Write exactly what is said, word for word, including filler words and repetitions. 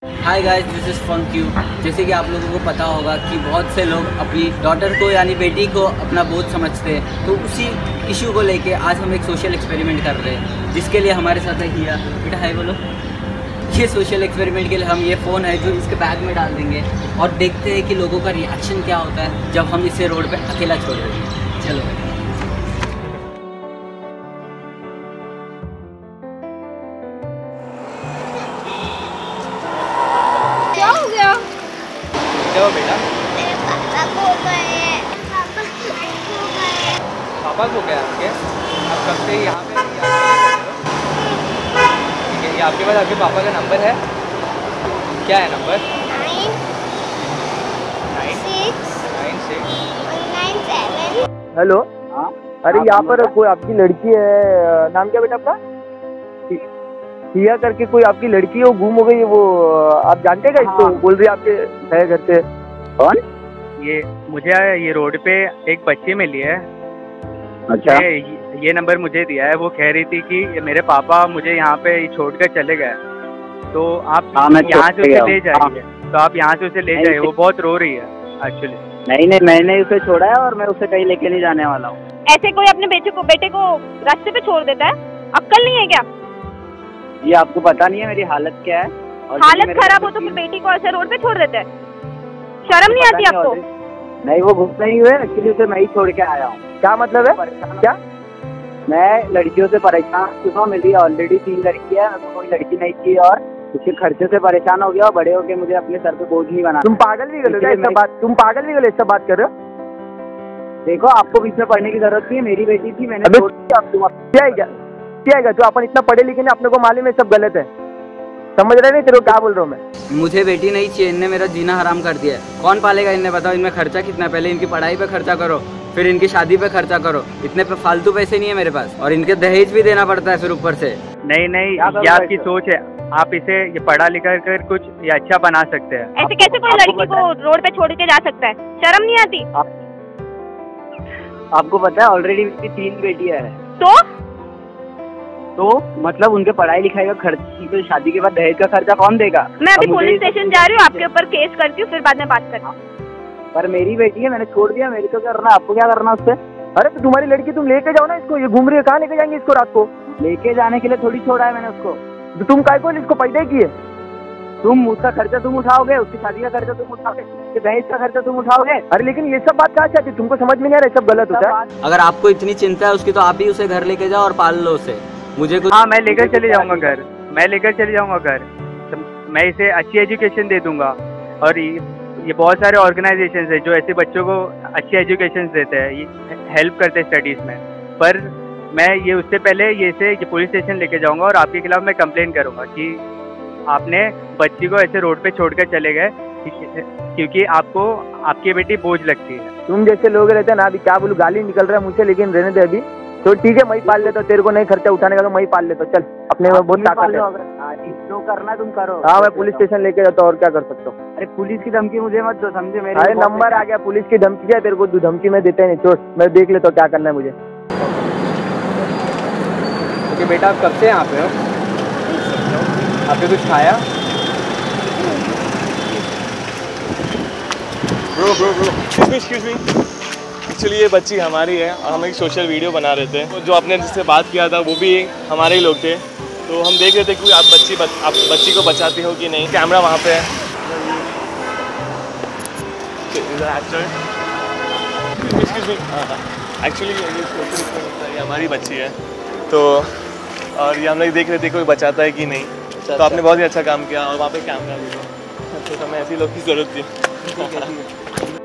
Hi guys, this is फंक्यू। जैसे कि आप लोगों को पता होगा कि बहुत से लोग अपनी डॉटर को यानी बेटी को अपना बोझ समझते हैं, तो उसी इशू को लेके आज हम एक सोशल एक्सपेरिमेंट कर रहे हैं, जिसके लिए हमारे साथ है हिया। बेटा हाय बोलो। ये सोशल एक्सपेरिमेंट के लिए हम ये फ़ोन है जो इसके बैग में डाल देंगे और देखते हैं कि लोगों का रिएक्शन क्या होता है जब हम इसे रोड पे अकेला छोड़ देंगे। चलो क्या हो गया? क्या हो बेटा? मेरे पापा खो गए। पापा खो गए। पापा को क्या आपके? आप कब से यहाँ पे नहीं आ रहे हो? ठीक है, ये आपके पास आपके पापा का नंबर है? क्या है number? Nine nine six nine six nine seven. Hello. हाँ। अरे यहाँ पर कोई आपकी लड़की है, नाम क्या बेटा अपना? हिया करके कोई आपकी लड़की है, वो गुम हो गई है। वो आप जानते हैं क्या इसको? हाँ। बोल रही है आपके है घर से। कौन? ये मुझे ये रोड पे एक बच्ची मिली है। अच्छा। ये, ये नंबर मुझे दिया है। वो कह रही थी कि ये मेरे पापा मुझे यहाँ पे छोड़ कर चले गए, तो आप हाँ, मैं यहाँ से छोड़ के उसे गया ले हूँ। जाइए। तो आप यहाँ से उसे ले नहीं, जाइए, वो बहुत रो रही है एक्चुअली। नहीं नहीं, मैंने उसे छोड़ा है और मैं उसे कहीं लेके नहीं जाने वाला हूँ। ऐसे कोई अपने बेटे को बेटे को रास्ते पे छोड़ देता है? अक्ल नहीं है क्या? ये आपको पता नहीं है मेरी हालत क्या है? और हालत मेरे खराब हो तो फिर बेटी को ऐसे रोड पे छोड़ देते हैं? शर्म नहीं आती आपको? नहीं, वो घुस नहीं हुए, एक्चुअली उसे मैं ही छोड़ के आया हूँ। क्या मतलब है? क्या? मैं लड़कियों से परेशान चुका हूँ। मेरी ऑलरेडी तीन लड़की है, मेरे को कोई लड़की नहीं चाहिए और उसके खर्चे से परेशान हो गया और बड़े होके मुझे अपने सर पे बोझ नहीं बना। तुम पागल भी गए क्या? बात तुम पागल भी गए इससे बात कर रहे हो? देखो, आपको बीच में पढ़ने की जरूरत नहीं है। मेरी बेटी थी, मैंने छोड़ दिया। अब तुम क्या है क्या क्या है? जो अपन इतना पढ़े लिखे नहीं, अपने को मालूम है सब गलत है। समझ रहे नहीं तेरे को क्या बोल रहा हूँ मैं? मुझे बेटी नहीं चाहिए, इनने मेरा जीना हराम कर दिया है। कौन पालेगा इन्हें? बताओ, इनमें खर्चा कितना है? पहले इनकी पढ़ाई पे खर्चा करो, फिर इनकी शादी पे खर्चा करो। इतने पे फालतू पैसे नहीं है मेरे पास, और इनके दहेज भी देना पड़ता है फिर ऊपर से। नहीं नहीं, ये आपकी सोच है। आप इसे ये पढ़ा लिखा कर कुछ ये अच्छा बना सकते हैं। ऐसे कैसे कोई लड़की को रोड पे छोड़ के जा सकता है? शर्म नहीं आती? आपको पता है ऑलरेडी मेरी तीन बेटियां हैं। तो तो मतलब उनके पढ़ाई लिखाई का खर्च, फिर शादी के बाद दहेज का खर्चा कौन देगा? मैं अभी अब मुझे पुलिस स्टेशन जा रही हूँ, आपके ऊपर केस करती हूँ, फिर बाद में बात करती हूँ। पर मेरी बेटी है, मैंने छोड़ दिया। मेरे को क्या करना, आपको क्या करना उससे? अरे तो तुम्हारी लड़की, तुम लेके जाओ ना इसको। ये घूम रही है, कहाँ लेके जाएंगे इसको रात को? लेके जाने के लिए थोड़ी छोड़ा है मैंने उसको। तो तुम काय को इसको पैदा ही किए? तुम उसका खर्चा तुम उठाओगे, उसकी शादी का खर्चा तुम उठाओगे, दहेज का खर्चा तुम उठाओगे। अरे लेकिन ये सब बात कहाँ से आती है? तुमको समझ में नहीं आ रहा है, सब गलत होता है। अगर आपको इतनी चिंता है उसकी, तो आप ही उसे घर लेके जाओ और पाल लो उसे। मुझे कुछ हाँ, मैं लेकर चले जाऊँगा घर। मैं लेकर चले जाऊँगा घर। तो मैं इसे अच्छी एजुकेशन दे दूँगा। और ये, ये बहुत सारे ऑर्गेनाइजेशंस है जो ऐसे बच्चों को अच्छी एजुकेशन देते हैं, ये हेल्प करते हैं स्टडीज़ में। पर मैं ये उससे पहले ये से ये पुलिस स्टेशन लेके जाऊँगा और आपके खिलाफ मैं कंप्लेन करूँगा कि आपने बच्ची को ऐसे रोड पे छोड़कर चले गए, क्योंकि आपको आपकी बेटी बोझ लगती है। तुम जैसे लोग रहते हैं ना, अभी क्या बोलूं, गाली निकल रहा है मुझसे, लेकिन रहने दे अभी। तो ठीक है, मैं ही पाल लेता हूँ। तेरे को नहीं खर्चा उठाने का तो मैं ही पाल लेता हूँ। चल, अपने में बहुत ताकत है। जो करना तुम करो। हाँ, मैं पुलिस स्टेशन लेके जाता हूँ, और क्या कर सकता हूँ? अरे पुलिस की धमकी मुझे मत दो, समझे मेरे? अरे नंबर आ गया, पुलिस की धमकी क्या? तेरे को धमकी मैं देता ही नहीं, छोड़, मैं देख लेता हूँ क्या करना है मुझे। ओके बेटा, आप कब से यहाँ पे हो? आपने कुछ खाया? Bro bro bro excuse me excuse me actually ये बच्ची हमारी है और हम एक सोशल वीडियो बना रहे थे। तो जो आपने जिससे बात किया था वो भी हमारे ही लोग थे। तो हम देख रहे थे कि आप बच्ची बच, आप बच्ची को बचाते हो कि नहीं। कैमरा वहाँ पे है। एक्सक्यूज मी, एक्चुअली ये हमारी बच्ची है। तो और ये हम लोग देख रहे थे कोई बचाता है कि नहीं। तो आपने बहुत ही अच्छा काम किया और वहाँ पे कैमरा भी तो हमें ऐसे लोग की ज़रूरत थी।